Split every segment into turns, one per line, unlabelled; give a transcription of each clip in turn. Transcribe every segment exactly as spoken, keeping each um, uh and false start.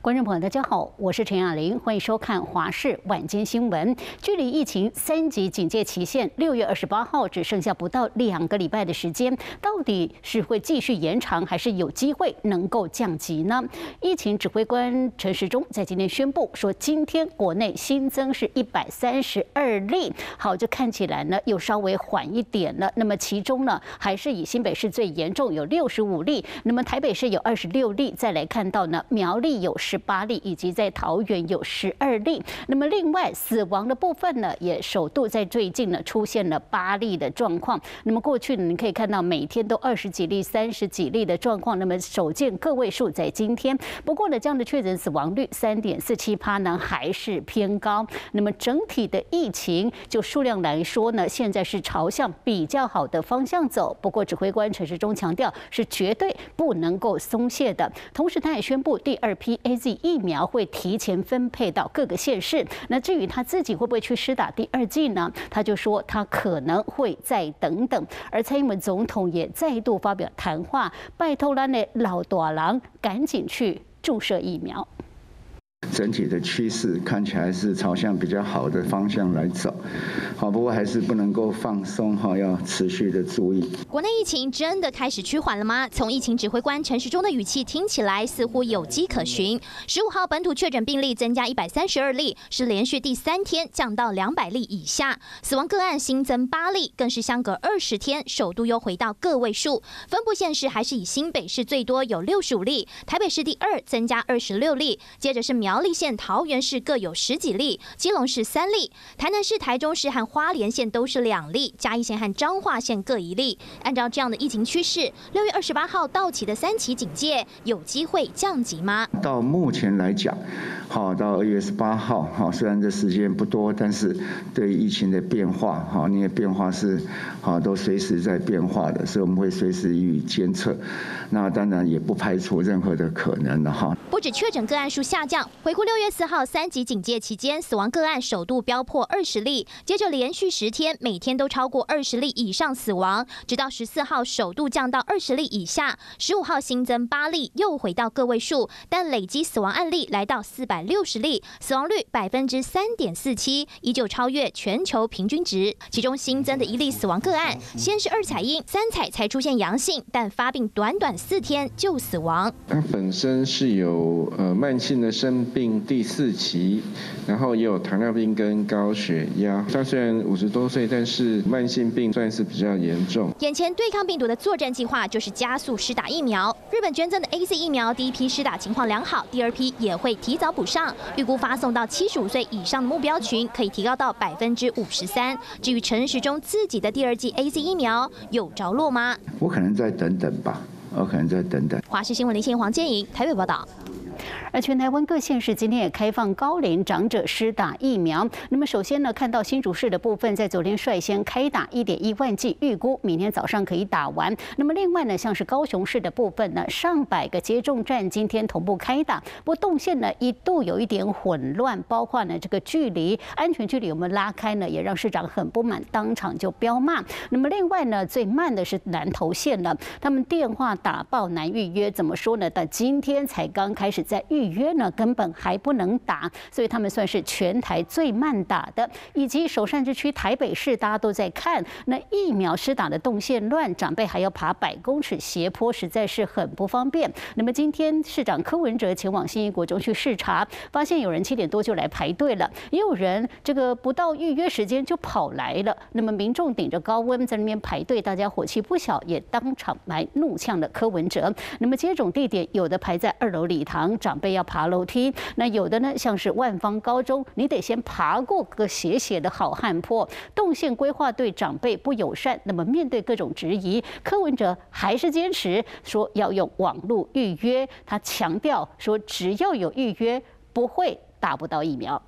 观众朋友，大家好，我是陈雅玲，欢迎收看华视晚间新闻。距离疫情三级警戒期限六月二十八号只剩下不到两个礼拜的时间，到底是会继续延长，还是有机会能够降级呢？疫情指挥官陈时中在今天宣布说，今天国内新增是一百三十二例，好，这看起来呢又稍微缓一点了。那么其中呢，还是以新北市最严重，有六十五例，那么台北市有二十六例，再来看到呢，苗栗有十八例，以及在桃园有十二例。那么另外死亡的部分呢，也首度在最近呢出现了八例的状况。那么过去呢，你可以看到每天都二十几例、三十几例的状况。那么首见个位数在今天，不过呢，这样的确诊死亡率三点四七趴呢还是偏高。那么整体的疫情就数量来说呢，现在是朝向比较好的方向走。不过指挥官陈时中强调，是绝对不能够松懈的。同时，他也宣布第二批 A Z 疫苗会提前分配到各个县市。那至于他自己会不会去施打第二剂呢？他就说他可能会再等等。而蔡英文总统也再度发表谈话，拜托咱的老大人赶紧去注射疫苗。
整体的趋势看起来是朝向比较好的方向来走，好，不过还是不能够放松哈，要持续的注意。
国内疫情真的开始趋缓了吗？从疫情指挥官陈时中的语气听起来似乎有迹可循。十五号本土确诊病例增加一百三十二例，是连续第三天降到两百例以下，死亡个案新增八例，更是相隔二十天首度又回到个位数。分布县市还是以新北市最多，有六十五例，台北市第二增加二十六例，接着是苗栗县、桃园市各有十几例，基隆市三例，台南市、台中市和花莲县都是两例，嘉义县和彰化县各一例。按照这样的疫情趋势，六月二十八号到期的三期警戒有机会降级吗？
到目前来讲，好，到二月十八号，好，虽然这时间不多，但是对疫情的变化，好，那些变化是好都随时在变化的，所以我们会随时予以监测。那当然也不排除任何的可能的哈。
不止确诊个案数下降，回顾六月四号三级警戒期间，死亡个案首度飙破二十例，接着连续十天每天都超过二十例以上死亡，直到十四号首度降到二十例以下，十五号新增八例，又回到个位数，但累积死亡案例来到四百六十例，死亡率百分之三点四七，依旧超越全球平均值。其中新增的一例死亡个案，先是二采阴，三采才出现阳性，但发病短短四天就死亡。
他本身是有呃慢性的生病第四期，然后也有糖尿病跟高血压。他虽然五十多岁，但是慢性病算是比较严重。
眼前对抗病毒的作战计划就是加速施打疫苗。日本捐赠的 A Z 疫苗第一批施打情况良好，第二批也会提早补上，预估发送到七十五岁以上的目标群可以提高到百分之五十三。至于陈时中自己的第二剂 A Z 疫苗有着落吗？
我可能再等等吧，我可能再等等。
华视新闻林信黄建莹台北报道。
而全台湾各县市今天也开放高龄长者施打疫苗。那么首先呢，看到新竹市的部分，在昨天率先开打一点一万剂，预估明天早上可以打完。那么另外呢，像是高雄市的部分呢，上百个接种站今天同步开打，不过动线呢一度有一点混乱，包括呢这个距离安全距离有没有拉开呢，也让市长很不满，当场就飙骂。那么另外呢，最慢的是南投县了，他们电话打爆难预约，怎么说呢？但今天才刚开始在预约呢，根本还不能打，所以他们算是全台最慢打的。以及首善之区台北市，大家都在看那疫苗施打的动线乱，长辈还要爬百公尺斜坡，实在是很不方便。那么今天市长柯文哲前往信义国中去视察，发现有人七点多就来排队了，也有人这个不到预约时间就跑来了。那么民众顶着高温在那边排队，大家火气不小，也当场来怒呛了柯文哲。那么接种地点有的排在二楼礼堂，长辈要爬楼梯，那有的呢，像是万芳高中，你得先爬过个斜斜的好汉坡，动线规划对长辈不友善。那么面对各种质疑，柯文哲还是坚持说要用网络预约，他强调说只要有预约，不会打不到疫苗。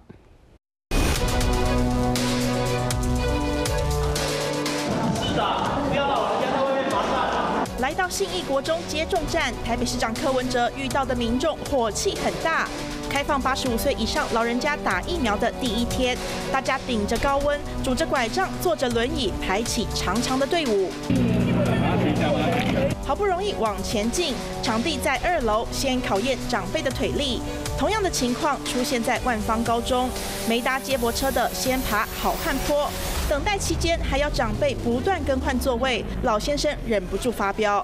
来到信义国中接种站，台北市长柯文哲遇到的民众火气很大。开放八十五岁以上老人家打疫苗的第一天，大家顶着高温，拄着拐杖，坐着轮椅，排起长长的队伍。 好不容易往前进，场地在二楼，先考验长辈的腿力。同样的情况出现在万芳高中，没搭接驳车的先爬好汉坡，等待期间还要长辈不断更换座位，老先生忍不住发飙。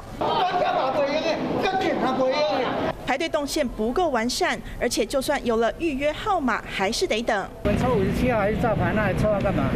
排队动线不够完善，而且就算有了预约号码，还是得等。
我们抽五十七号还是照排，那还抽要干嘛？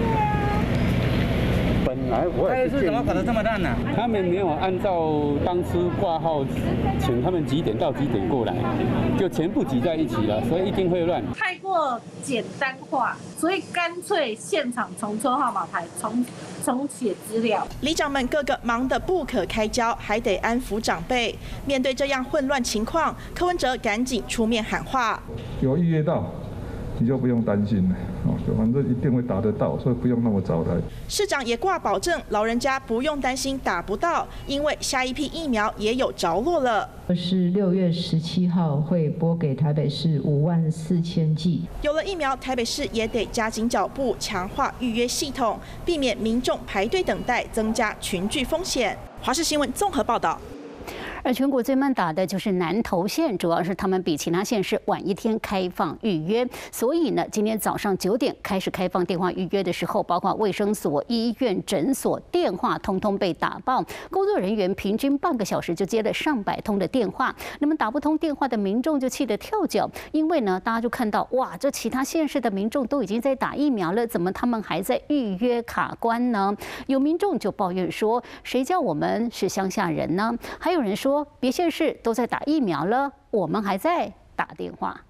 本来我也
是怎么搞得这么烂呢？
他们没有按照当初挂号，请他们几点到几点过来，就全部挤在一起了，所以一定会乱。
太过简单化，所以干脆现场重抽号码牌，重重写资料。
里长们个个忙得不可开交，还得安抚长辈。面对这样混乱情况，柯文哲赶紧出面喊话：
有预约到，你就不用担心了。反正一定会打得到，所以不用那么早来。
市长也挂保证，老人家不用担心打不到，因为下一批疫苗也有着落了。
是六月十七号会拨给台北市五万四千剂。
有了疫苗，台北市也得加紧脚步，强化预约系统，避免民众排队等待，增加群聚风险。华视新闻综合报道。
而全国最慢打的就是南投县，主要是他们比其他县市晚一天开放预约，所以呢，今天早上九点开始开放电话预约的时候，包括卫生所、医院、诊所电话通通被打爆，工作人员平均半个小时就接了上百通的电话。那么打不通电话的民众就气得跳脚，因为呢，大家就看到哇，这其他县市的民众都已经在打疫苗了，怎么他们还在预约卡关呢？有民众就抱怨说，谁叫我们是乡下人呢？还有人说，别县市都在打疫苗了，我们还在打电话。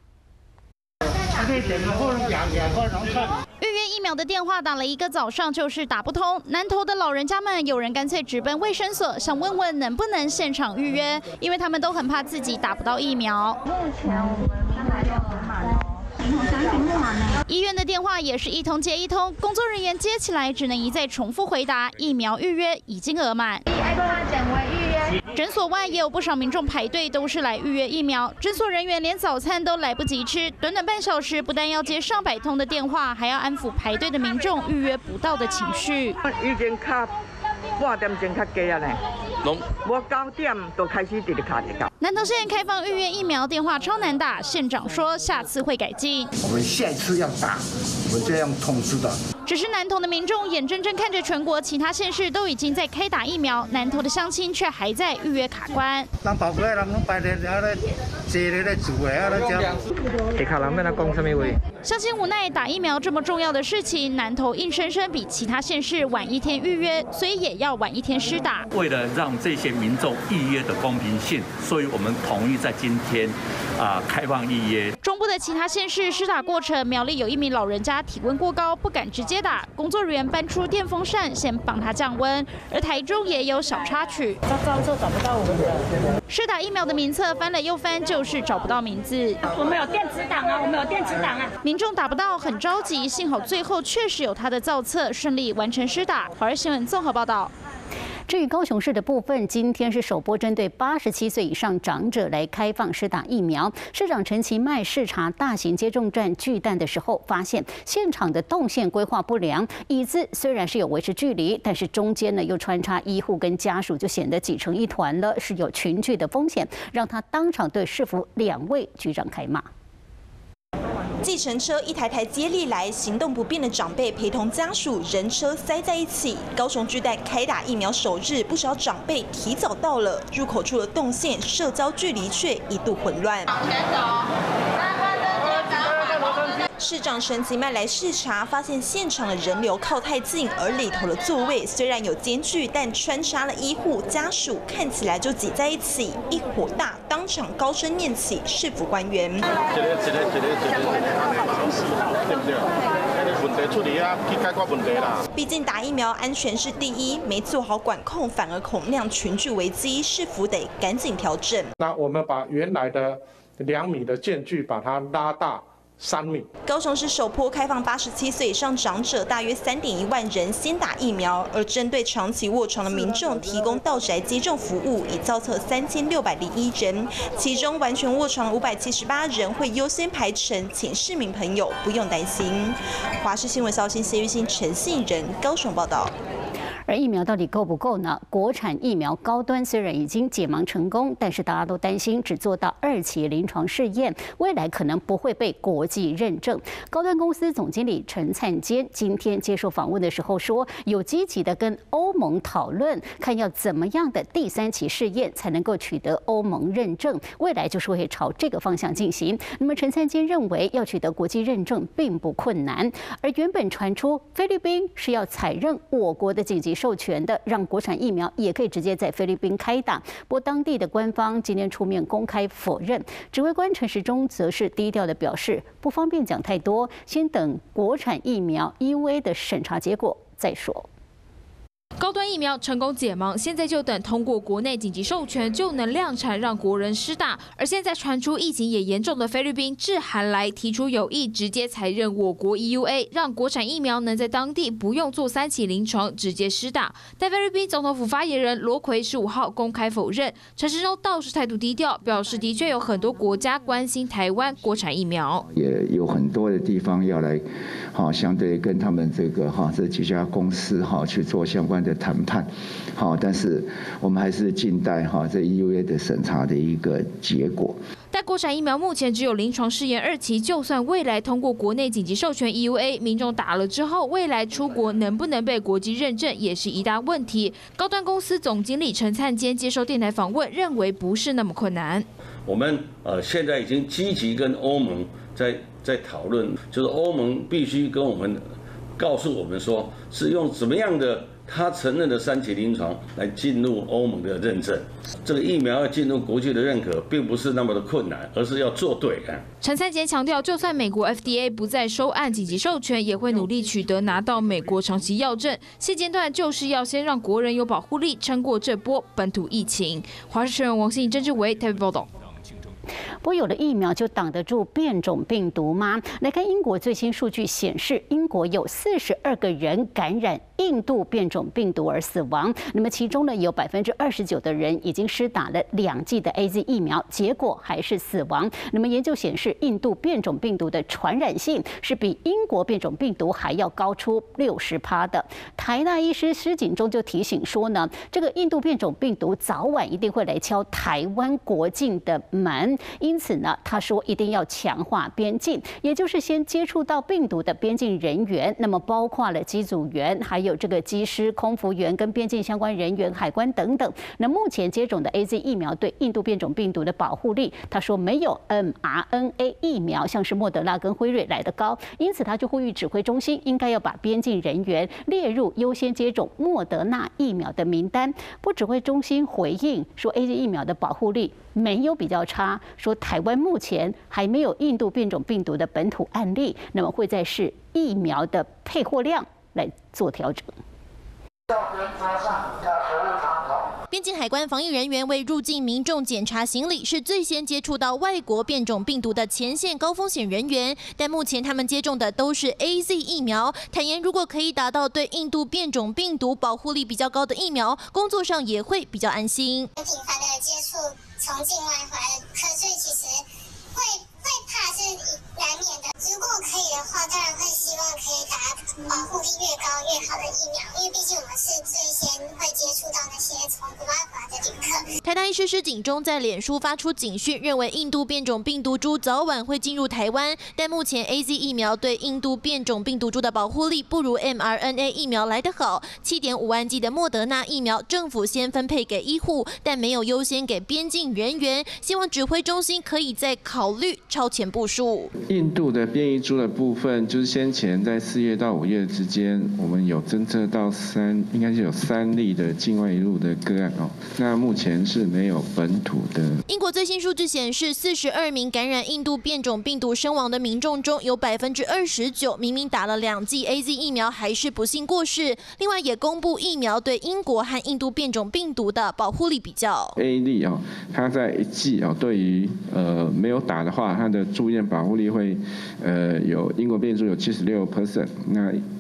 预约疫苗的电话打了一个早上，就是打不通。南投的老人家们，有人干脆直奔卫生所，想问问能不能现场预约，因为他们都很怕自己打不到疫苗。目前我们还有很满哦。医院的电话也是一通接一通，工作人员接起来只能一再重复回答：疫苗预约已经额满。诊所外也有不少民众排队，都是来预约疫苗。诊所人员连早餐都来不及吃，短短半小时，不但要接上百通的电话，还要安抚排队的民众预约不到的情绪。
已经卡半点钟较加啊呢，我九点都开始直直卡直卡。
南投县开放预约疫苗电话超难打，县长说下次会改进。
我们下一次要打，我们这样通知的。
只是南投的民众眼睁睁看着全国其他县市都已经在开打疫苗，南投的乡亲却还在预约卡关。
人跑过来，人拢排队，然后咧坐咧咧住诶，啊咧这。
其他人要来讲什么话？
乡亲无奈，打疫苗这么重要的事情，南投硬生生比其他县市晚一天预约，所以也要晚一天施打。
为了让这些民众预约的公平性，所以我们同意在今天啊、呃、开放预约。
中部的其他县市施打过程，苗栗有一名老人家体温过高，不敢直接打，工作人员搬出电风扇先帮他降温。而台中也有小插曲，
他照册找不到我们的。
施打疫苗的名册翻了又翻，就是找不到名字。
我们有电子档啊，我们有电子档啊。
民众打不到，很着急，幸好最后确实有他的造册，顺利完成施打。华视新闻综合报道。
至于高雄市的部分，今天是首波针对八十七岁以上长者来开放施打疫苗。市长陈其迈视察大型接种站巨蛋的时候，发现现场的动线规划不良，椅子虽然是有维持距离，但是中间呢又穿插医护跟家属，就显得挤成一团了，是有群聚的风险，让他当场对市府两位局长开骂。
计程车一台台接力来，行动不便的长辈陪同家属，人车塞在一起。高雄巨蛋开打疫苗首日，不少长辈提早到了，入口处的动线、社交距离却一度混乱。市长陈其迈来视察，发现现场的人流靠太近，而里头的座位虽然有间距，但穿插了医护家属，看起来就挤在一起。一火大，当场高声念起市府官员。毕竟打疫苗安全是第一，没做好管控，反而恐酿群聚危机，市府得赶紧调整。
那我们把原来的两米的间距把它拉大。三米。
高雄市首波开放八十七岁以上长者大约三点一万人先打疫苗，而针对长期卧床的民众提供到宅接种服务，已造册三千六百零一人，其中完全卧床五百七十八人会优先排程，请市民朋友不用担心。华视新闻消息谢玉欣、陈信仁高雄报道。
而疫苗到底够不够呢？国产疫苗高端虽然已经解盲成功，但是大家都担心只做到二期临床试验，未来可能不会被国际认证。高端公司总经理陈灿坚今天接受访问的时候说，有积极的跟欧盟讨论，看要怎么样的第三期试验才能够取得欧盟认证，未来就是会朝这个方向进行。那么陈灿坚认为，要取得国际认证并不困难，而原本传出菲律宾是要采认我国的紧急授权的，让国产疫苗也可以直接在菲律宾开打。不过当地的官方今天出面公开否认，指挥官陈时中则是低调的表示，不方便讲太多，先等国产疫苗 E U A 的审查结果再说。
高端疫苗成功解盲，现在就等通过国内紧急授权就能量产，让国人施打。而现在传出疫情也严重的菲律宾致函来提出有意直接采认我国 E U A， 让国产疫苗能在当地不用做三期临床直接施打。但菲律宾总统府发言人罗奎十五号公开否认，陈时中倒是态度低调，表示的确有很多国家关心台湾国产疫苗，
也有很多的地方要来，好相对跟他们这个哈这几家公司哈去做相关的谈判，好，但是我们还是静待哈这 E U A 的审查的一个结果。
但国产疫苗目前只有临床试验二期，就算未来通过国内紧急授权 E U A， 民众打了之后，未来出国能不能被国际认证也是一大问题。高端公司总经理陈灿坚接受电台访问，认为不是那么困难。
我们呃现在已经积极跟欧盟在在讨论，就是欧盟必须跟我们告诉我们说，是用怎么样的他承认的三期临床来进入欧盟的认证。这个疫苗要进入国际的认可，并不是那么的困难，而是要做对啊。
陈灿坚强调，就算美国 F D A 不再收案紧急授权，也会努力取得拿到美国长期药证。现阶段就是要先让国人有保护力，撑过这波本土疫情。华视新闻王信怡、郑志伟台北报道。
不过有了疫苗就挡得住变种病毒吗？来看英国最新数据显示，英国有四十二个人感染印度变种病毒而死亡。那么其中呢，有百分之二十九的人已经施打了两剂的 A Z 疫苗，结果还是死亡。那么研究显示，印度变种病毒的传染性是比英国变种病毒还要高出六十趴的。台大医师施锦中就提醒说呢，这个印度变种病毒早晚一定会来敲台湾国境的门。因此呢，他说一定要强化边境，也就是先接触到病毒的边境人员，那么包括了机组员，还有这个机师、空服员跟边境相关人员、海关等等。那目前接种的 A Z 疫苗对印度变种病毒的保护力，他说没有 M R N A 疫苗，像是莫德纳跟辉瑞来得高，因此他就呼吁指挥中心应该要把边境人员列入优先接种莫德纳疫苗的名单。不指挥中心回应说 ，A Z 疫苗的保护力没有比较差。说台湾目前还没有印度变种病毒的本土案例，那么会再视疫苗的配货量来做调整。
边境海关防疫人员为入境民众检查行李，是最先接触到外国变种病毒的前线高风险人员。但目前他们接种的都是 A Z 疫苗，坦言如果可以达到对印度变种病毒保护力比较高的疫苗，工作上也会比较安心。
频繁的接触从境外回来的客，所以其实会会怕是难免的。如果可以的话，当然会希望可以打保护力越高越好的疫苗，因为毕竟我们是最先会接触到那些从国外回来的旅客。
台大医师施锦中在脸书发出警讯，认为印度变种病毒株早晚会进入台湾，但目前 A Z 疫苗对印度变种病毒株的保护力不如 M R N A 疫苗来得好。七点五万剂的莫德纳疫苗，政府先分配给医护，但没有优先给边境人员。希望指挥中心可以再考虑超前部署。
印度的变异株的部分，就是先前在四月到五月之间，我们有侦测到三，应该是有三例的境外移入的个案哦。那目前是没有本土的。
英国最新数据显示，四十二名感染印度变种病毒身亡的民众中，有百分之二十九明明打了两剂 A Z 疫苗，还是不幸过世。另外也公布疫苗对英国和印度变种病毒的保护力比较。
A Z 哦，它在一剂哦，对于呃没有打的话，它的住院保护力会呃有英国变异株有七十六 percent， 那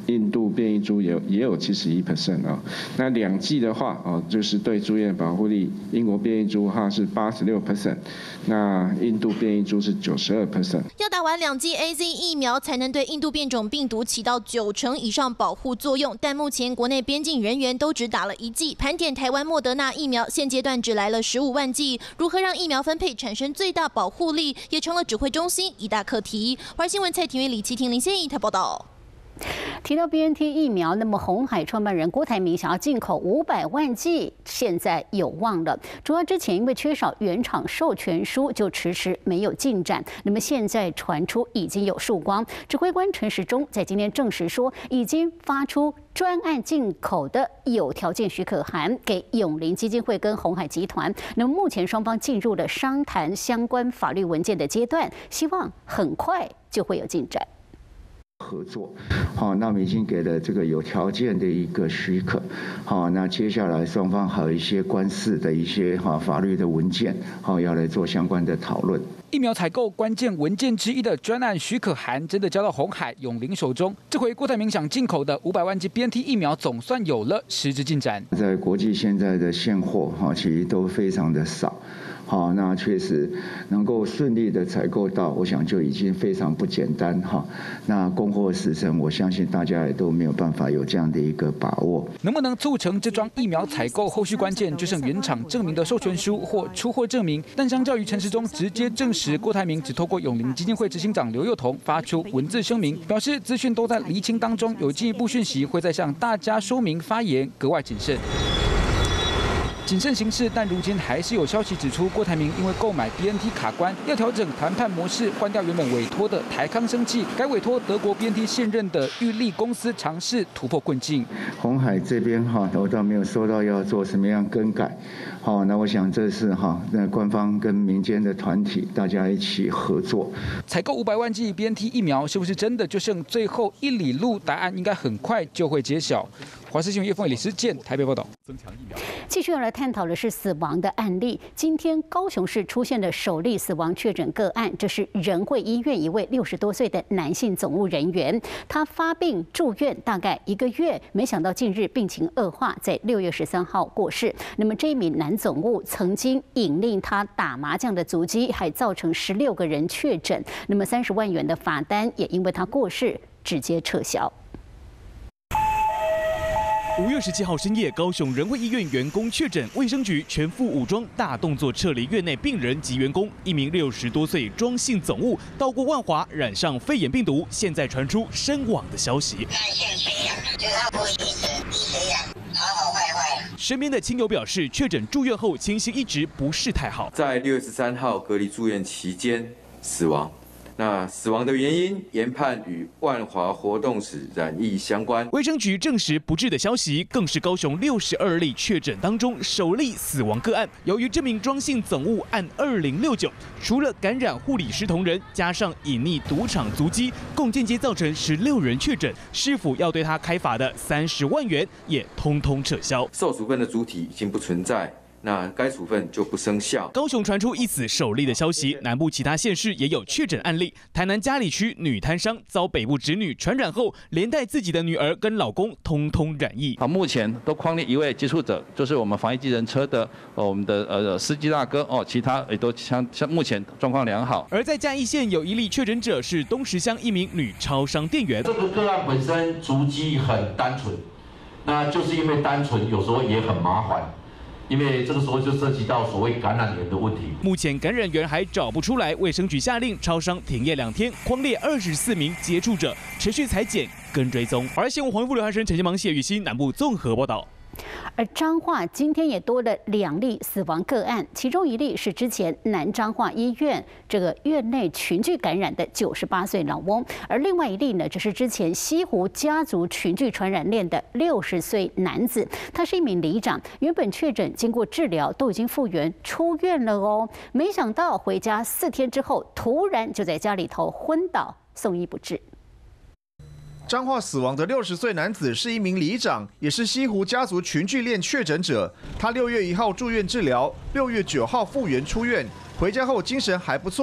印度变异株也有也有七十一 percent 啊。那两剂的话哦，就是对猪院保护力，英国变异株哈是八十六 percent， 那印度变异株是九十二 percent。
要打完两剂 A Z 疫苗才能对印度变种病毒起到九成以上保护作用，但目前国内边境人员都只打了一剂。盘点台湾莫德纳疫苗，现阶段只来了十五万剂，如何让疫苗分配产生最大保护力，也成了指挥中心一大课题。华新闻蔡廷玉、李启廷、林宪义台报道。
提到 B N T 疫苗，那么鸿海创办人郭台铭想要进口五百万剂，现在有望了。主要之前因为缺少原厂授权书，就迟迟没有进展。那么现在传出已经有曙光，指挥官陈时中在今天证实说，已经发出专案进口的有条件许可函给永林基金会跟鸿海集团。那么目前双方进入了商谈相关法律文件的阶段，希望很快就会有进展。
合作，好，那我们已经给了这个有条件的一个许可，好，那接下来双方还有一些官司的一些哈法律的文件，好，要来做相关的讨论。
疫苗采购关键文件之一的专案许可函真的交到鸿海永林手中，这回郭台铭想进口的五百万剂 B N T 疫苗总算有了实质进展。
在国际现在的现货哈，其实都非常的少。好，那确实能够顺利的采购到，我想就已经非常不简单哈。那供货时程，我相信大家也都没有办法有这样的一个把握。
能不能促成这桩疫苗采购，后续关键就剩原厂证明的授权书或出货证明。但相较于陈时中直接证实，郭台铭只透过永林基金会执行长刘宥彤发出文字声明，表示资讯都在厘清当中，有进一步讯息会再向大家说明，发言格外谨慎。谨慎行事，但如今还是有消息指出，郭台铭因为购买 B N T 卡关，要调整谈判模式，换掉原本委托的台康生技，改委托德国 B N T 现任的裕力公司尝试突破困境。
鸿海这边哈，我倒没有收到要做什么样更改，好，那我想这是哈，那官方跟民间的团体大家一起合作，
采购五百万剂 B N T 疫苗，是不是真的就剩最后一里路？答案应该很快就会揭晓。华视新闻叶凤李时健台北报道。增强疫苗。
继续要来探讨的是死亡的案例。今天高雄市出现的首例死亡确诊个案，这是仁惠医院一位六十多岁的男性总务人员，他发病住院大概一个月，没想到近日病情恶化，在六月十三号过世。那么这一名男总务曾经引令他打麻将的足迹，还造成十六个人确诊。那么三十万元的罚单也因为他过世直接撤销。
五月十七号深夜，高雄仁惠医院员工确诊，卫生局全副武装大动作撤离院内病人及员工。一名六十多岁庄姓总务到过万华，染上肺炎病毒，现在传出身亡的消息。身边的亲友表示，确诊住院后情形一直不是太好，
在六月十三号隔离住院期间死亡。那死亡的原因研判与万华活动史染疫相关。
卫生局证实不治的消息，更是高雄六十二例确诊当中首例死亡个案。由于这名庄姓总务按二零六九，除了感染护理师同仁，加上隐匿赌场足迹，共间接造成十六人确诊。市府要对他开罚的三十万元也通通撤销。
受处分的主体已经不存在。那该处分就不生效。
高雄传出一死首例的消息，南部其他县市也有确诊案例。台南嘉里区女摊商遭北部侄女传染后，连带自己的女儿跟老公通通染疫。
好，目前都匡列一位接触者，就是我们防疫计程车的呃我们的呃司机大哥哦，其他也都相相目前状况良好。
而在嘉义县有一例确诊者是东石乡一名女超商店员。
这个个案本身足迹很单纯，那就是因为单纯，有时候也很麻烦。因为这个时候就涉及到所谓感染源的问题。
目前感染源还找不出来，卫生局下令超商停业两天，匡列二十四名接触者，持续采检跟追踪。而新闻黄富刘汉生、陈建芒、谢雨欣南部综合报道。
而彰化今天也多了两例死亡个案，其中一例是之前南彰化医院这个院内群聚感染的九十八岁老翁，而另外一例呢，就是之前西湖家族群聚传染链的六十岁男子，他是一名里长，原本确诊，经过治疗都已经复原出院了哦，没想到回家四天之后，突然就在家里头昏倒，送医不治。
彰化死亡的六十岁男子是一名里长，也是西湖家族群聚链确诊者。他六月一号住院治疗，六月九号复原出院，回家后精神还不错。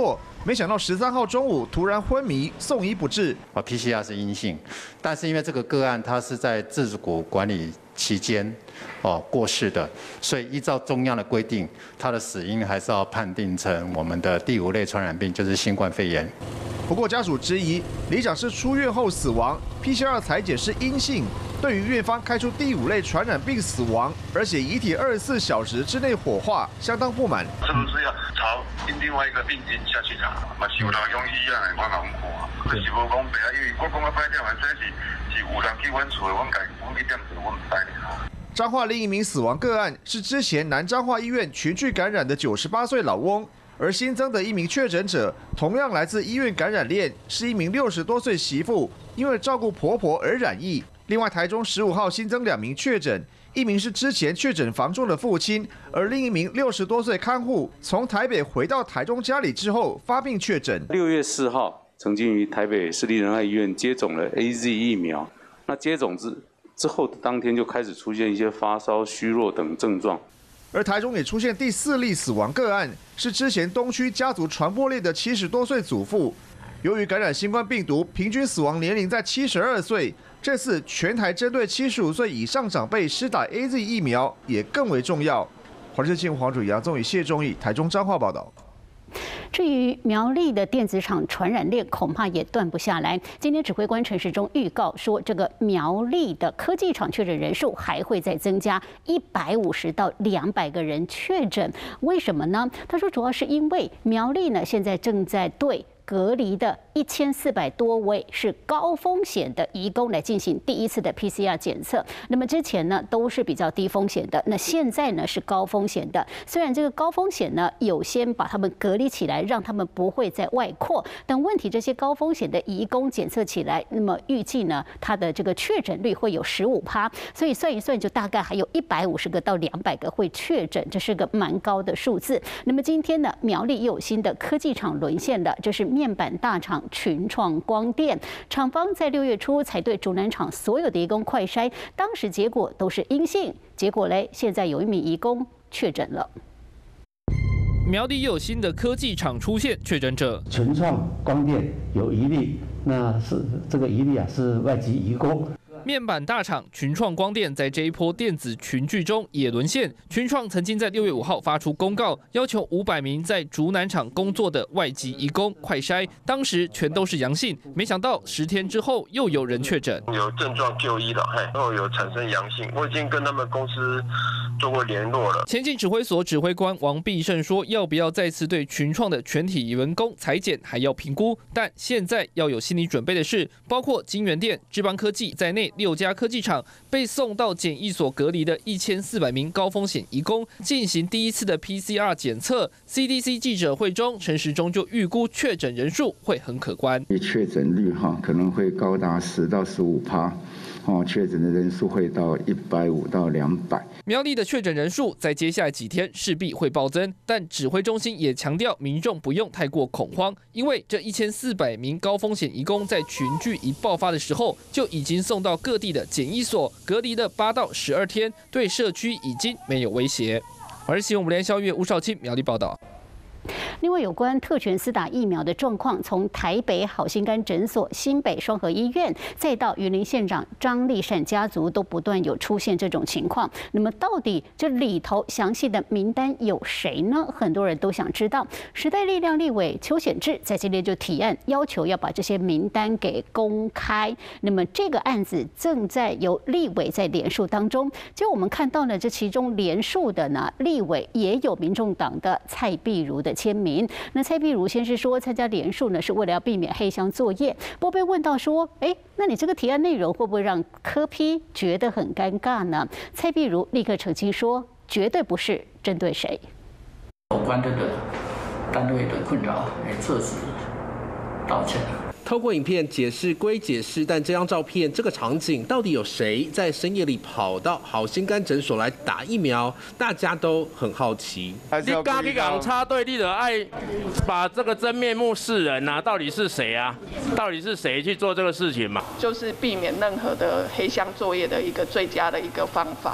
没想到十三号中午突然昏迷，送医不治。
啊 ，P C R 是阴性，但是因为这个个案他是在自主管理期间哦过世的，所以依照中央的规定，他的死因还是要判定成我们的第五类传染病，就是新冠肺炎。
不过家属质疑，里长是出院后死亡 ，P C R 采检是阴性，对于院方开出第五类传染病死亡，而且遗体二十四小时之内火化，相当不满。
是不是要朝另外一个病因下去查？嘛是有人用医院的，我讲看，可是无讲白啊，因为我讲啊白点，这是是有人去阮厝的，阮家阮去点做，我唔知呢。
彰化另一名死亡个案是之前南彰化医院群聚感染的九十八岁老翁。而新增的一名确诊者，同样来自医院感染链，是一名六十多岁媳妇，因为照顾婆婆而染疫。另外，台中十五号新增两名确诊，一名是之前确诊房中的父亲，而另一名六十多岁看护从台北回到台中家里之后发病确诊。
六月四号，曾经于台北市立仁爱医院接种了 A Z 疫苗，那接种之之后的当天就开始出现一些发烧、虚弱等症状。
而台中也出现第四例死亡个案，是之前东区家族传播链的七十多岁祖父，由于感染新冠病毒，平均死亡年龄在七十二岁。这次全台针对七十五岁以上长辈施打 A Z 疫苗也更为重要。华视新闻黄主杨宗宇、谢忠义台中彰化报道。
至于苗栗的电子厂传染链，恐怕也断不下来。今天指挥官陈时中预告说，这个苗栗的科技厂确诊人数还会再增加一百五十到两百个人确诊。为什么呢？他说，主要是因为苗栗呢现在正在对隔离的一千四百多位是高风险的移工来进行第一次的 P C R 检测。那么之前呢都是比较低风险的，那现在呢是高风险的。虽然这个高风险呢有先把他们隔离起来，让他们不会再外扩，但问题这些高风险的移工检测起来，那么预计呢它的这个确诊率会有十五趴，所以算一算就大概还有一百五十个到两百个会确诊，这是个蛮高的数字。那么今天呢苗栗又有新的科技厂沦陷了，这是面板大厂群创光电，厂方在六月初才对竹南厂所有的移工快筛，当时结果都是阴性，结果嘞，现在有一名移工确诊了。
苗栗又有新的科技厂出现确诊者，
群创光电有疑虑，那是这个疑虑啊是外籍移工。
面板大厂群创光电在这一波电子群聚中也沦陷。群创曾经在六月五号发出公告，要求五百名在竹南厂工作的外籍移工快筛，当时全都是阳性。没想到十天之后又有人确诊，
有症状就医了，嘿，然后有产生阳性，我已经跟他们公司做过联络了。
前进指挥所指挥官王必胜说，要不要再次对群创的全体员工采检还要评估，但现在要有心理准备的是，包括金源店、智邦科技在内。六家科技厂被送到检疫所隔离的一千四百名高风险移工进行第一次的 P C R 检测。C D C 记者会中，陈时中就预估确诊人数会很可观，
确诊率哈可能会高达十到十五趴。哦，确诊的人数会到一百五到两百。
苗栗的确诊人数在接下来几天势必会暴增，但指挥中心也强调，民众不用太过恐慌，因为这一千四百名高风险移工在群聚一爆发的时候，就已经送到各地的检疫所隔离了八到十二天，对社区已经没有威胁。华视新闻吴连肖月、吴少卿苗栗报道。
另外，有关特权私打疫苗的状况，从台北好心肝诊所、新北双和医院，再到云林县长张丽善家族，都不断有出现这种情况。那么，到底这里头详细的名单有谁呢？很多人都想知道。时代力量立委邱显智在今天就提案，要求要把这些名单给公开。那么，这个案子正在由立委在联署当中。就我们看到呢，这其中联署的呢，立委也有民众党的蔡壁如的签名。那蔡壁如先是说，参加联署呢是为了要避免黑箱作业。不过被问到说，哎，那你这个提案内容会不会让柯 P 觉得很尴尬呢？蔡壁如立刻澄清说，绝对不是针对谁。
有关这个单位的困扰，哎，测试道歉。
透过影片解释归解释，但这张照片这个场景到底有谁在深夜里跑到好心肝诊所来打疫苗，大家都很好奇。
你刚去港插队，你的爱把这个真面目示人啊？到底是谁啊？到底是谁去做这个事情嘛？
就是避免任何的黑箱作业的一个最佳的一个方法。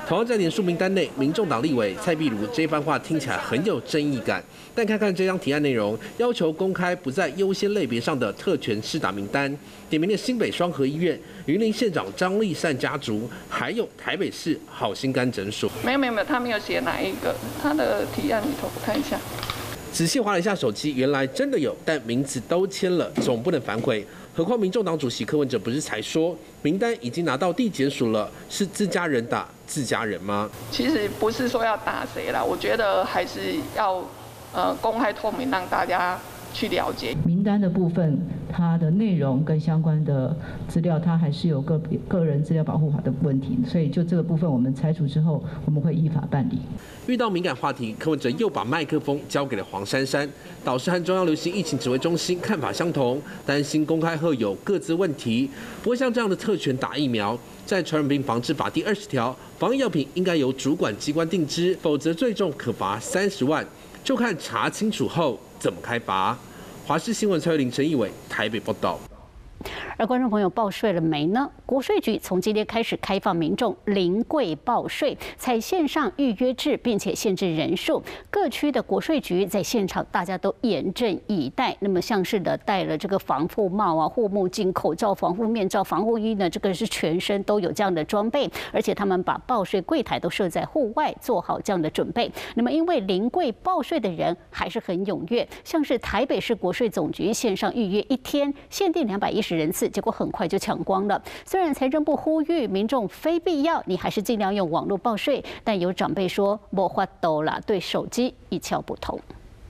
同样在联署名单内，民众党立委蔡壁如这番话听起来很有争议感。但看看这张提案内容，要求公开不在优先类别上的特权施打名单，点名了新北双和医院、云林县长张丽善家族，还有台北市好心肝诊所。
没有没有没有，他没有写哪一个，他的提案里头我看一下。
仔细划了一下手机，原来真的有，但名字都签了，总不能反悔。何况民众党主席柯文哲不是才说名单已经拿到地检署了，是自家人打自家人吗？
其实不是说要打谁啦，我觉得还是要呃公开透明，让大家去了解。
名单的部分，它的内容跟相关的资料，它还是有个个人资料保护法的问题，所以就这个部分，我们拆除之后，我们会依法办理。
遇到敏感话题，柯文哲又把麦克风交给了黄珊珊。导师和中央流行疫情指挥中心看法相同，担心公开后有各自问题。不过像这样的特权打疫苗，在传染病防治法第二十条，防疫药品应该由主管机关定之，否则最重可罚三十万。就看查清楚后怎么开罚。华视新闻蔡慧玲、陈义伟台北报道。
而观众朋友报税了没呢？国税局从今天开始开放民众临柜报税，采线上预约制，并且限制人数。各区的国税局在现场，大家都严阵以待。那么像是的戴了这个防护帽啊、护目镜、口罩、防护面罩、防护衣呢，这个是全身都有这样的装备，而且他们把报税柜台都设在户外，做好这样的准备。那么因为临柜报税的人还是很踊跃，像是台北市国税总局线上预约一天限定两百一十人次。结果很快就抢光了。虽然财政部呼吁民众非必要，你还是尽量用网络报税，但有长辈说没法度啦，对手机一窍不通。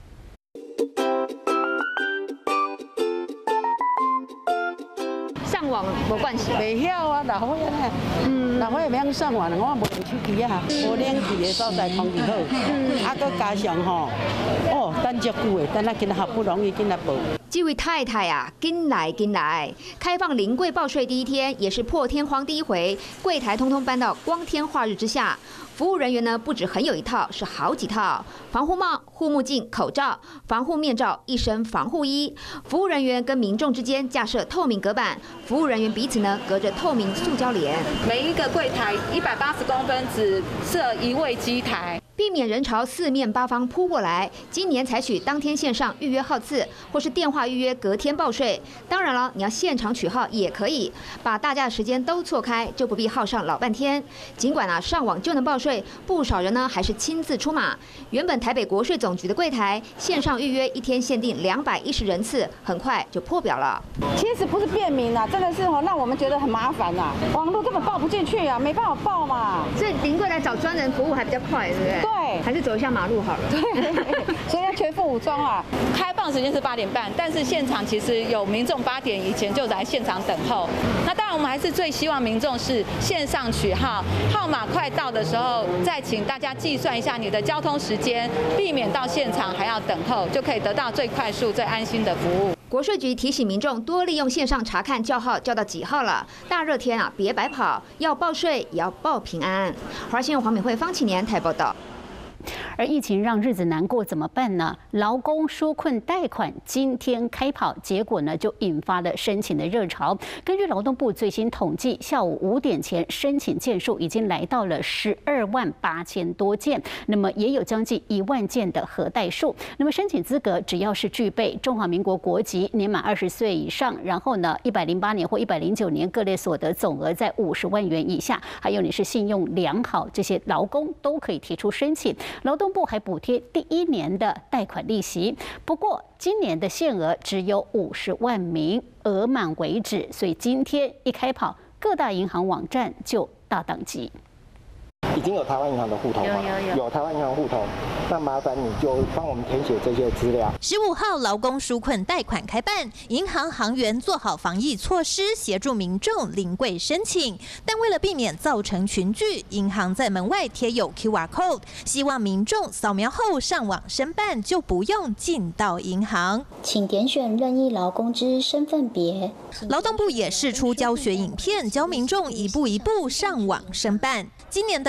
上网无关系，
袂晓啊，老伙仔咧，嗯，老伙仔免上网，我无用手机啊，无冷气的所在空气好，嗯，啊，佮加上吼，哦，等足久的，等啊，今好不容易今来报。
这位太太啊，紧来紧来！开放临柜报税第一天，也是破天荒第一回，柜台通通搬到光天化日之下。服务人员呢，不止很有一套，是好几套：防护帽、护目镜、口罩、防护面罩、一身防护衣。服务人员跟民众之间架设透明隔板，服务人员彼此呢隔着透明塑胶帘。
每一个柜台一百八十公分，只设一位机台。
避免人潮四面八方扑过来，今年采取当天线上预约号次，或是电话预约隔天报税。当然了，你要现场取号也可以，把大家的时间都错开，就不必耗上老半天。尽管啊上网就能报税，不少人呢还是亲自出马。原本台北国税总局的柜台线上预约一天限定两百一十人次，很快就破表了。
其实不是便民啊，真的是哦让我们觉得很麻烦啊，网络根本报不进去啊，没办法报嘛。
所以临柜来找专人服务还比较快，对不对？
对，
还是走一下马路好了。
对，所以要全副武装啊。
开放时间是八点半，但是现场其实有民众八点以前就来现场等候。那当然，我们还是最希望民众是线上取号，号码快到的时候再请大家计算一下你的交通时间，避免到现场还要等候，就可以得到最快速、最安心的服务。
国税局提醒民众多利用线上查看叫号，叫到几号了。大热天啊，别白跑，要报税也要报平安。华新闻黄敏惠、方启年台报道。
而疫情让日子难过怎么办呢？劳工纾困贷款今天开跑，结果呢就引发了申请的热潮。根据劳动部最新统计，下午五点前申请件数已经来到了十二万八千多件，那么也有将近一万件的核贷数。那么申请资格只要是具备中华民国国籍、年满二十岁以上，然后呢一百零八年或一百零九年各类所得总额在五十万元以下，还有你是信用良好，这些劳工都可以提出申请。劳动部还补贴第一年的贷款利息，不过今年的限额只有五十万名，额满为止，所以今天一开跑，各大银行网站就大宕机。
已经有台湾银行的户头吗？
有有有，
有台湾银行户头，那麻烦你就帮我们填写这些资料。
十五号劳工纾困贷款开办，银行行员做好防疫措施，协助民众临柜申请。但为了避免造成群聚，银行在门外贴有 Q R code， 希望民众扫描后上网申办，就不用进到银行。
请点选任意劳工之身份别。
劳动部也释出教学影片，教民众一步一步上网申办。今年的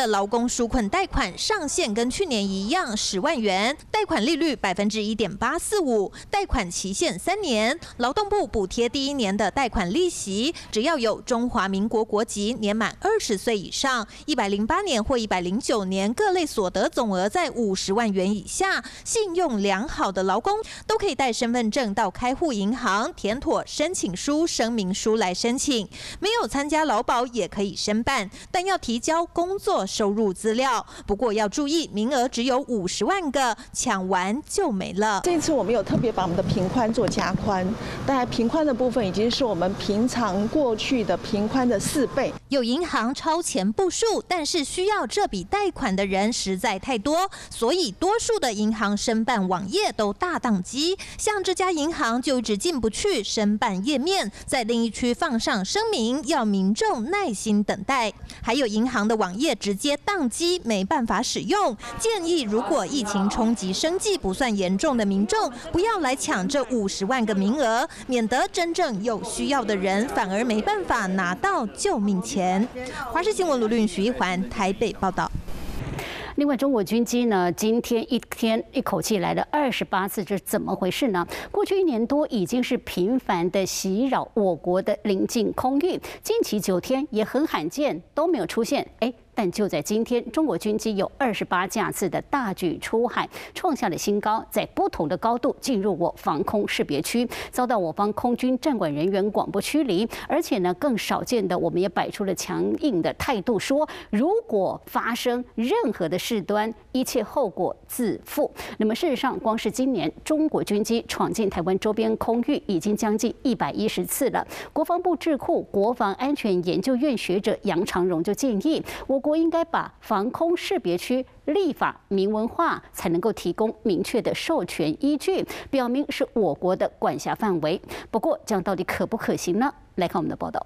劳工纾困贷款上限跟去年一样，十万元，贷款利率百分之一点八四五，贷款期限三年。劳动部补贴第一年的贷款利息，只要有中华民国国籍，年满二十岁以上，一百零八年或一百零九年各类所得总额在五十万元以下，信用良好的劳工都可以带身份证到开户银行填妥申请书、声明书来申请。没有参加劳保也可以申办，但要提交工作收入资料。不过要注意，名额只有五十万个，抢完就没了。
这次我们有特别把我们的频宽做加宽，大概频宽的部分已经是我们平常过去的频宽的四倍。
有银行超前部署，但是需要这笔贷款的人实在太多，所以多数的银行申办网页都大宕机。像这家银行就一直进不去申办页面，在另一区放上声明，要民众耐心等待。还有银行的网页直接宕机，没办法使用。建议如果疫情冲击生计不算严重的民众，不要来抢这五十万个名额，免得真正有需要的人反而没办法拿到救命钱。华视新闻卢律徐一环台北报道。
另外，中国军机呢，今天一天一口气来了二十八次，这是怎么回事呢？过去一年多已经是频繁的袭扰我国的邻近空域，近期九天也很罕见都没有出现。哎。但就在今天，中国军机有二十八架次的大举出海，创下了新高，在不同的高度进入我防空识别区，遭到我方空军战管人员广播驱离。而且呢，更少见的，我们也摆出了强硬的态度，说如果发生任何的事端，一切后果自负。那么事实上，光是今年中国军机闯进台湾周边空域已经将近一百一十次了。国防部智库国防安全研究院学者杨长荣就建议，我国应该把防空识别区立法明文化，才能够提供明确的授权依据，表明是我国的管辖范围。不过，这样到底可不可行呢？来看我们的报道。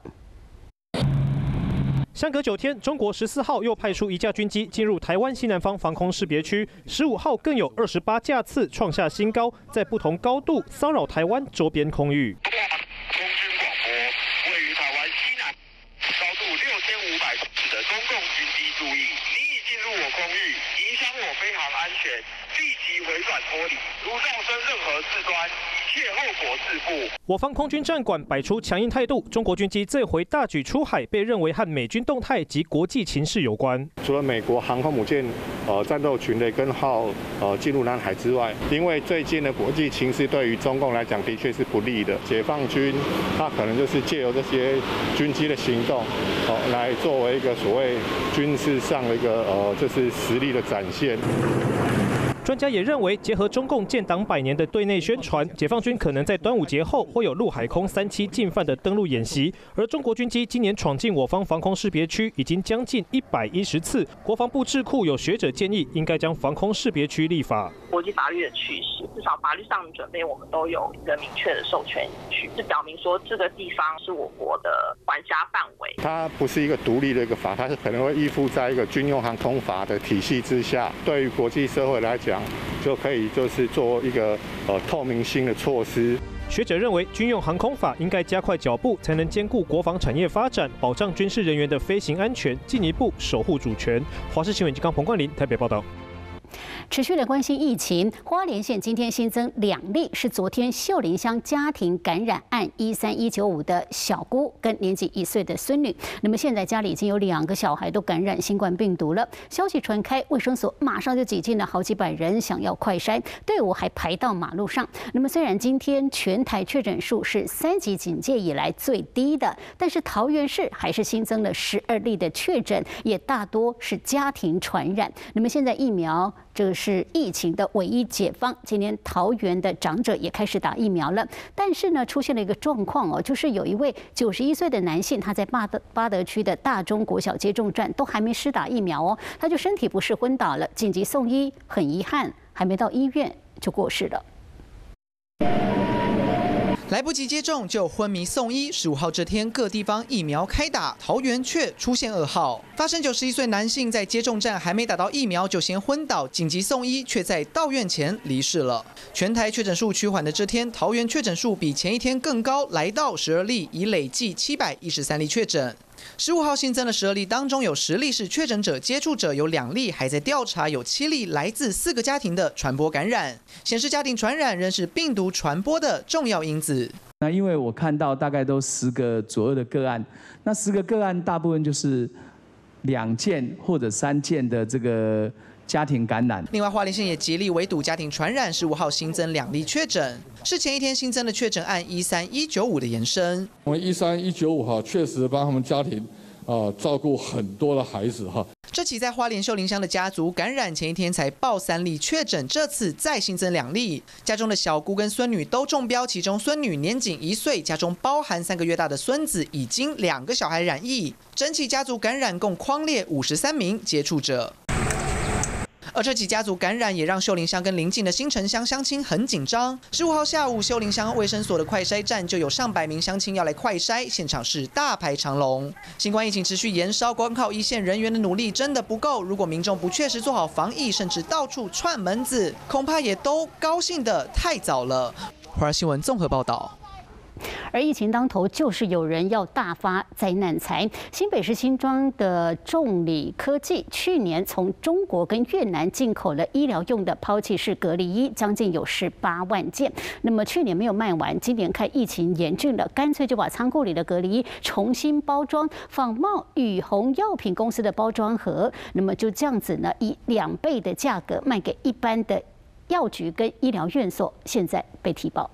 相隔九天，中国十四号又派出一架军机进入台湾西南方防空识别区，十五号更有二十八架次创下新高，在不同高度骚扰台湾周边空域。空军广播，位于台湾西南高度六千五百公尺的中共军机注意，你已进入我空域，影响我飞航安全，立即回转脱离，如造成任何事端，一切后果自负。我方空军战管摆出强硬态度，中国军机这回大举出海，被认为和美军动态及国际情势有关。
除了美国航空母舰呃战斗群雷根号呃进入南海之外，因为最近的国际情势对于中共来讲的确是不利的，解放军他可能就是借由这些军机的行动，哦、呃、来作为一个所谓军事上的一个呃就是实力的展现。
专家也认为，结合中共建党百年的对内宣传，解放军可能在端午节后会有陆海空三栖进犯的登陆演习。而中国军机今年闯进我方防空识别区已经将近一百一十次。国防部智库有学者建议，应该将防空识别区立法。
国际法律的趋势，至少法律上的准备，我们都有一个明确的授权依据，是表明说这个地方是我国的管辖范围。
它不是一个独立的一个法，它是可能会依附在一个军用航空法的体系之下。对于国际社会来讲，就可以就是做一个呃透明性的措施。
学者认为，军用航空法应该加快脚步，才能兼顾国防产业发展，保障军事人员的飞行安全，进一步守护主权。华视新闻机刚彭冠霖台北报道。
持续的关心疫情，花莲县今天新增两例，是昨天秀林乡家庭感染案一三一九五的小姑跟年仅一岁的孙女。那么现在家里已经有两个小孩都感染新冠病毒了。消息传开，卫生所马上就挤进了好几百人，想要快筛，队伍还排到马路上。那么虽然今天全台确诊数是三级警戒以来最低的，但是桃园市还是新增了十二例的确诊，也大多是家庭传染。那么现在疫苗这是疫情的唯一解放。今年桃园的长者也开始打疫苗了，但是呢，出现了一个状况哦，就是有一位九十一岁的男性，他在巴德巴德区的大中国小接种站都还没施打疫苗哦，他就身体不适昏倒了，紧急送医，很遗憾，还没到医院就过世了。
来不及接种就昏迷送医。十五号这天，各地方疫苗开打，桃园却出现噩耗，发生九十一岁男性在接种站还没打到疫苗就先昏倒，紧急送医，却在到院前离世了。全台确诊数趋缓的这天，桃园确诊数比前一天更高，来到十二例，已累计七百一十三例确诊。 十五号新增的十二例当中，有十例是确诊者接触者，有两例还在调查，有七例来自四个家庭的传播感染，显示家庭传染仍是病毒传播的重要因子。
那因为我看到大概都十个左右的个案，那十个个案大部分就是两件或者三件的这个家庭感染。
另外，花莲县也极力围堵家庭传染，十五号新增两例确诊，是前一天新增的确诊案一三一九五的延伸。
我们一三一九五哈，确实帮他们家庭啊、呃、照顾很多的孩子哈。
这起在花莲秀林乡的家族感染，前一天才报三例确诊，这次再新增两例。家中的小姑跟孙女都中标，其中孙女年仅一岁，家中包含三个月大的孙子已经两个小孩染疫。整起家族感染共匡列五十三名接触者。而这起家族感染也让秀林乡跟邻近的新城乡乡亲很紧张。十五号下午，秀林乡卫生所的快筛站就有上百名乡亲要来快筛，现场是大排长龙。新冠疫情持续延烧，光靠一线人员的努力真的不够。如果民众不确实做好防疫，甚至到处串门子，恐怕也都高兴得太早了。华视新闻综合报道。
而疫情当头，就是有人要大发灾难财。新北市新庄的众理科技去年从中国跟越南进口了医疗用的抛弃式隔离衣，将近有十八万件。那么去年没有卖完，今年看疫情严峻了，干脆就把仓库里的隔离衣重新包装，仿冒宇鸿药品公司的包装盒。那么就这样子呢，以两倍的价格卖给一般的药局跟医疗院所，现在被提报。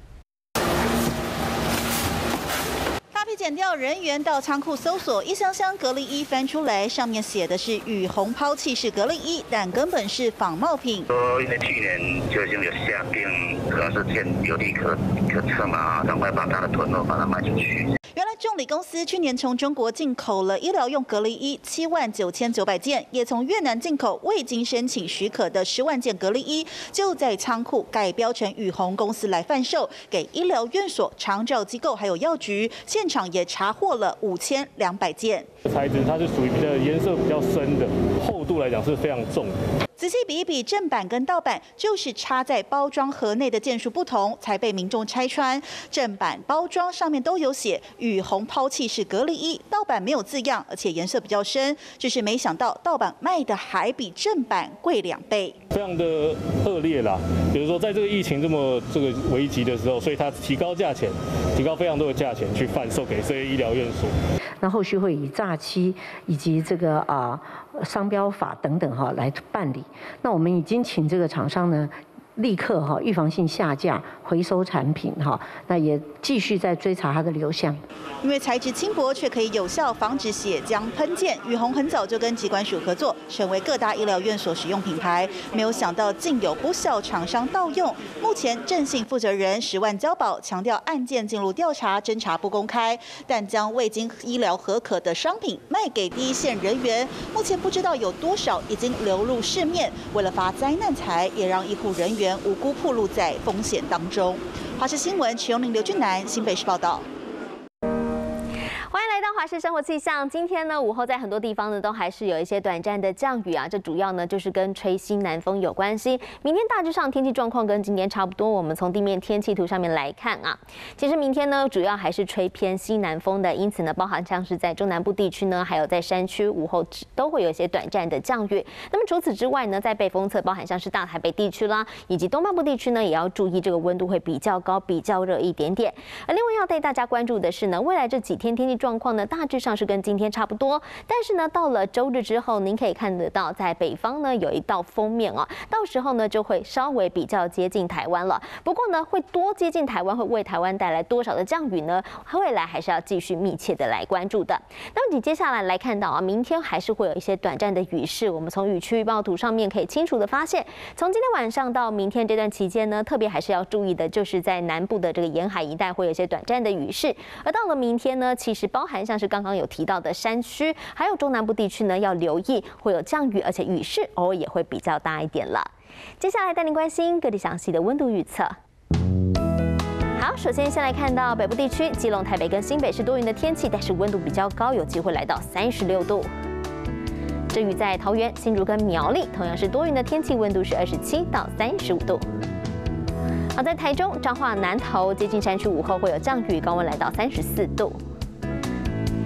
大批检调人员到仓库搜索，一箱箱隔离衣翻出来，上面写的是宇鸿抛弃式隔离衣，但根本是仿冒品。
说因为去年就已经有下定，主要是见有利可可测嘛，赶快把它的囤货把它卖出去。
原来众理公司去年从中国进口了医疗用隔离衣七万九千九百件，也从越南进口未经申请许可的十万件隔离衣，就在仓库改标成宇鸿公司来贩售，给医疗院所、长照机构还有药局。现场也查获了五千两百件。
材质它是属于比较颜色比较深的，厚度来讲是非常重的。
仔细比一比，正版跟盗版就是插在包装盒内的件数不同，才被民众拆穿。正版包装上面都有写宇鸿抛弃式隔离衣，盗版没有字样，而且颜色比较深。只是没想到盗版卖的还比正版贵两倍，
非常的恶劣啦。比如说在这个疫情这么这个危急的时候，所以它提高价钱，提高非常多的价钱去贩售给这些医疗院所。
那后续会以诈欺以及这个啊。商标法等等哈来办理，那我们已经请这个厂商呢立刻哈预防性下架回收产品哈，那也继续在追查它的流向。
因为材质轻薄，却可以有效防止血浆喷溅。宇鸿很早就跟疾管署合作，成为各大医疗院所使用品牌，没有想到竟有不少厂商盗用。目前正信负责人十万交保，强调案件进入调查侦查不公开，但将未经医疗核可的商品卖给第一线人员，目前不知道有多少已经流入市面。为了发灾难财，也让医护人员无辜暴露在风险当中。华视新闻，池永玲、刘俊南，新北市报道。
欢迎来到华视生活气象。今天呢，午后在很多地方呢，都还是有一些短暂的降雨啊。这主要呢就是跟吹西南风有关系。明天大致上天气状况跟今天差不多。我们从地面天气图上面来看啊，其实明天呢，主要还是吹偏西南风的，因此呢，包含像是在中南部地区呢，还有在山区午后都会有一些短暂的降雨。那么除此之外呢，在北风侧，包含像是大台北地区啦，以及东半部地区呢，也要注意这个温度会比较高、比较热一点点。而另外要带大家关注的是呢，未来这几天天气状况呢，大致上是跟今天差不多，但是呢，到了周日之后，您可以看得到，在北方呢有一道锋面哦，到时候呢就会稍微比较接近台湾了。不过呢，会多接近台湾，会为台湾带来多少的降雨呢？未来还是要继续密切的来关注的。那么你接下来来看到啊，明天还是会有一些短暂的雨势，我们从雨区预报图上面可以清楚的发现，从今天晚上到明天这段期间呢，特别还是要注意的，就是在南部的这个沿海一带会有一些短暂的雨势，而到了明天呢，其实包含像是刚刚有提到的山区，还有中南部地区呢，要留意会有降雨，而且雨势偶尔也会比较大一点了。接下来带您关心各地详细的温度预测。好，首先先来看到北部地区，基隆、台北跟新北是多云的天气，但是温度比较高，有机会来到三十六度。至于在桃园、新竹跟苗栗，同样是多云的天气，温度是二十七到三十五度。好，在台中、彰化、南投接近山区，午后会有降雨，高温来到三十四度。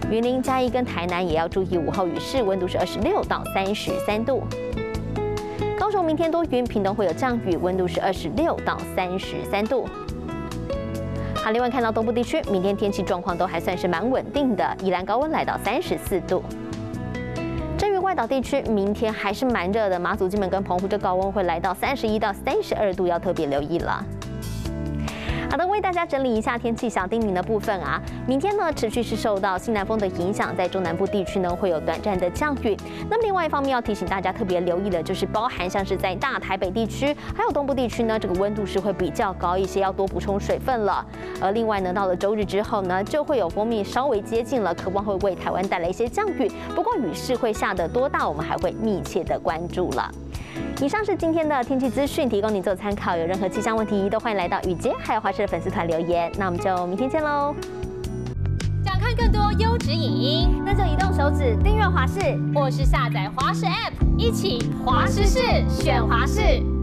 云林、嘉义跟台南也要注意午后雨势，温度是二十六到三十三度。高雄明天多云，屏东会有降雨，温度是二十六到三十三度。好，另外看到东部地区，明天天气状况都还算是蛮稳定的，宜兰高温来到三十四度。至于外岛地区，明天还是蛮热的，马祖、金门跟澎湖这高温会来到三十一到三十二度，要特别留意了。好的，为大家整理一下天气小叮咛的部分啊。明天呢，持续是受到西南风的影响，在中南部地区呢会有短暂的降雨。那么另外一方面要提醒大家特别留意的就是，包含像是在大台北地区，还有东部地区呢，这个温度是会比较高一些，要多补充水分了。而另外呢，到了周日之后呢，就会有锋面稍微接近了，渴望会为台湾带来一些降雨。不过雨势会下得多大，我们还会密切的关注了。以上是今天的天气资讯，提供您做参考。有任何气象问题，都欢迎来到雨杰还有华视的粉丝团留言。那我们就明天见喽！
想看更多优质影音，那就移动手指订阅华视，或是下载华视 App， 一起华视视选华视。